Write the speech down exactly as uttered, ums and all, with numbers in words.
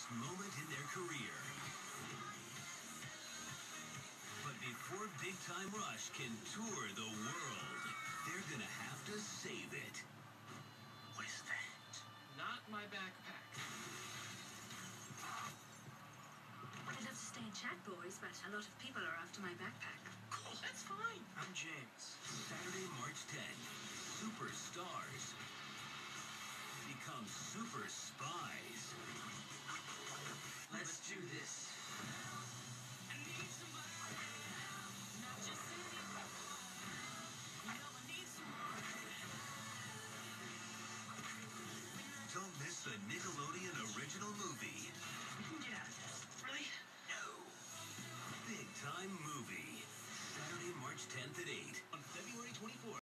biggest moment in their career. But before Big Time Rush can tour the world, they're gonna have to save it. What is that? Not my backpack. I'd love to stay and chat, boys, but a lot of people are after my backpack. Cool, that's fine. I'm James. Saturday, March tenth, superstars become super spies. Let's do this. Don't miss the Nickelodeon original movie. We can get out of this. Really? No. Big Time Movie. Saturday, March tenth at eight on February twenty-fourth.